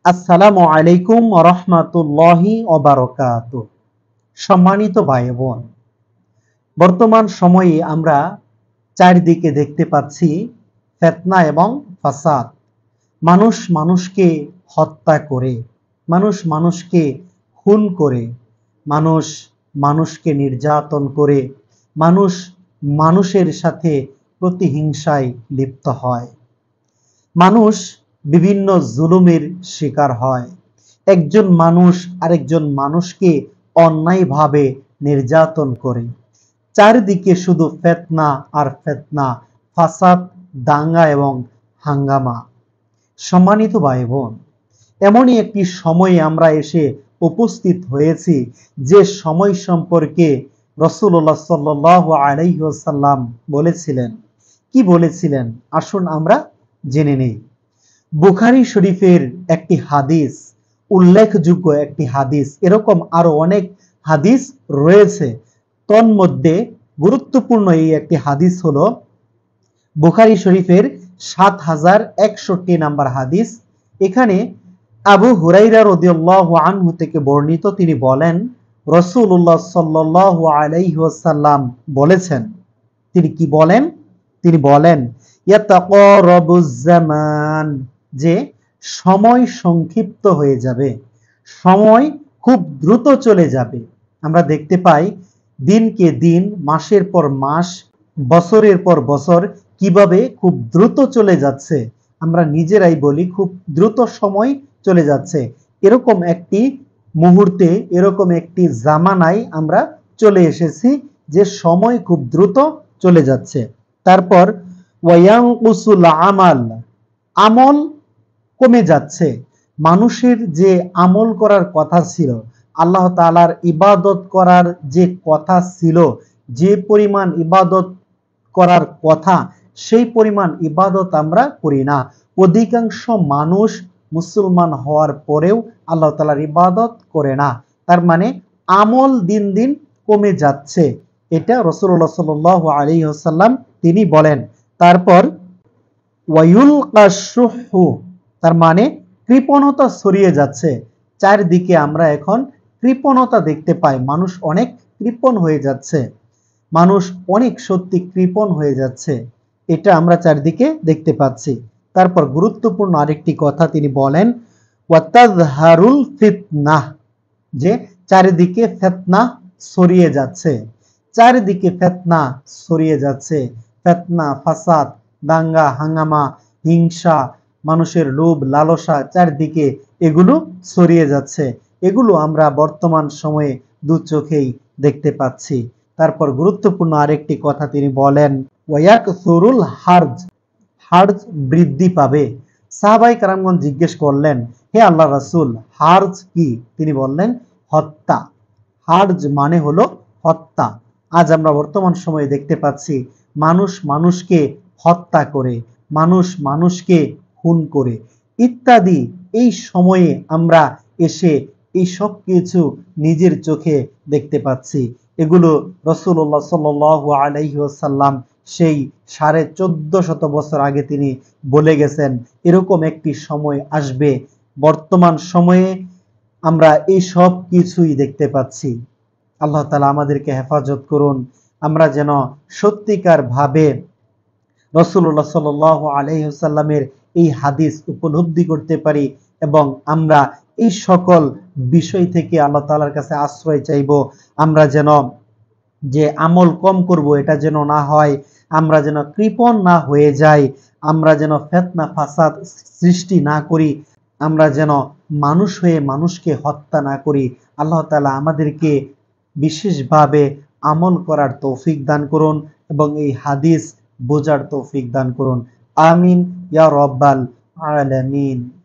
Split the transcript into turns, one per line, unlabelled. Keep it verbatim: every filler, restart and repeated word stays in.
আসসালামু আলাইকুম ওয়া রাহমাতুল্লাহি ওয়া বারাকাতুহু। সম্মানিত ভাই বোন, বর্তমান সময়ে আমরা চারিদিকে দেখতে পাচ্ছি ফিতনা এবং ফাসাদ। মানুষ মানুষকে হত্যা করে, মানুষ মানুষকে খুন করে, মানুষ মানুষকে নির্যাতন করে, মানুষ মানুষের সাথে প্রতিহিংসায় লিপ্ত হয়। মানুষ বিভিন্ন জুলুমের শিকার হয়। একজন মানুষ আরেকজন মানুষকে অন্যায়ভাবে নির্যাতন করে। চারিদিকে শুধু ফিতনা আর ফিতনা, ফাসাদ, দাঙ্গা এবং হাঙ্গামা। সম্মানিত ভাই বোন, এমনই একটি সময়ে আমরা এসে উপস্থিত হয়েছি যে সময় সম্পর্কে রাসূলুল্লাহ সাল্লাল্লাহু আলাইহি ওয়াসাল্লাম বলেছিলেন। কি বলেছিলেন আসুন আমরা জেনে নেই। বুখারী শরীফের একটি হাদিস, উল্লেখযোগ্য একটি হাদিস, এরকম আরো অনেক হাদিস রয়েছে। তন্মধ্যে গুরুত্বপূর্ণ এই একটি হাদিস হলো বুখারী শরীফের সাত হাজার একষট্টি নাম্বার হাদিস। এখানে আবু হুরাইরা রাদিয়াল্লাহু আনহু থেকে বর্ণিত, তিনি বলেন রাসূলুল্লাহ সাল্লাল্লাহু আলাইহি ওয়াসাল্লাম বলেছেন। তিনি কি বলেন? তিনি বলেন ইয়াতাকারাবুজ জামান, যে সময় সংক্ষিপ্ত হয়ে যাবে, সময় খুব দ্রুত চলে যাবে। আমরা দেখতে পাই দিনকে দিন, মাসের পর মাস, বছরের পর বছর কিভাবে খুব দ্রুত চলে যাচ্ছে। আমরা নিজেরাই বলি খুব দ্রুত সময় চলে যাচ্ছে। এরকম একটি মুহূর্তে, এরকম একটি জামানায় আমরা চলে এসেছি যে সময় খুব দ্রুত চলে যাচ্ছে। তারপর ওয়ায়ানকুসুল আমাল, আমল কমে যাচ্ছে। মানুষের যে আমল করার কথা ছিল, আল্লাহ তাআলার ইবাদত করার যে কথা ছিল, যে পরিমাণ ইবাদত করার কথা, সেই পরিমাণ ইবাদত আমরা করি না। অধিকাংশ মানুষ মুসলমান হওয়ার পরেও আল্লাহ তাআলার ইবাদত করে না। তার মানে আমল দিন দিন কমে যাচ্ছে। এটা রাসূলুল্লাহ সাল্লাল্লাহু আলাইহি ওয়াসাল্লাম তিনি বলেন। তারপর ওয়ায়ুলকা শুহু, তার মানে কৃপণতা ছড়িয়ে যাচ্ছে। চারদিকে আমরা এখন কৃপণতা দেখতে পাই। মানুষ অনেক কৃপণ হয়ে যাচ্ছে, মানুষ অনেক সত্যি কৃপণ হয়ে যাচ্ছে, এটা আমরা চারদিকে দেখতে পাচ্ছি। তারপর গুরুত্বপূর্ণ আরেকটি কথা তিনি বলেন ওয়াতাযহারুল ফিতনাহ, যে চারিদিকে ফিতনা ছড়িয়ে যাচ্ছে, চারিদিকে ফিতনা ছড়িয়ে যাচ্ছে। ফিতনা, ফাসাদ, দাঙ্গা, হাঙ্গামা, হিংসা, মানুষের লোভ লালসা, চারদিকে এগুলো ছড়িয়ে যাচ্ছে। এগুলো আমরা বর্তমান সময়ে দু চোখেই দেখতে পাচ্ছি। তারপর গুরুত্বপূর্ণ আরেকটি কথা তিনি বলেন ওয়ায়াকসুরুল হারজ, হারজ বৃদ্ধি পাবে। সাহাবায়ে কেরামগণ জিজ্ঞেস করলেন, হে আল্লাহ রাসূল, হারজ কি? তিনি বললেন হত্যা। হারজ মানে হলো হত্যা। আজ আমরা বর্তমান সময়ে দেখতে পাচ্ছি মানুষ মানুষকে হত্যা করে, মানুষ মানুষকে খুন করে ইত্যাদি। এই সময়ে আমরা এসে এই সব কিছু নিজের চোখে দেখতে পাচ্ছি। এগুলো রাসূলুল্লাহ সাল্লাল্লাহু আলাইহি ওয়াসাল্লাম সেই সাড়ে চোদ্দ শত বছর আগে তিনি বলে গেছেন এরকম একটি সময় আসবে। বর্তমান সময়ে আমরা এই সব কিছুই দেখতে পাচ্ছি। আল্লাহ তাআলা আমাদেরকে হেফাজত করুন, আমরা যেন সত্যিকার ভাবে রাসূলুল্লাহ সাল্লাল্লাহু আলাইহি ওয়াসাল্লামের এই হাদিস উপলব্ধি করতে পারি এবং আমরা এই সকল বিষয় থেকে আল্লাহ তাআলার কাছে আশ্রয় চাইব। আমরা যেন যে আমল কম করব এটা যেন না হয়, আমরা যেন কৃপণ না হয়ে যাই, আমরা যেন ফিতনা ফাসাদ সৃষ্টি না করি, আমরা যেন মানুষ হয়ে মানুষকে হত্যা না করি। আল্লাহ তাআলা আমাদেরকে বিশেষভাবে আমল করার তৌফিক দান করুন এবং এই হাদিস বোঝার তৌফিক দান করুন। আমিন ইয়া রাব্বাল আলামিন।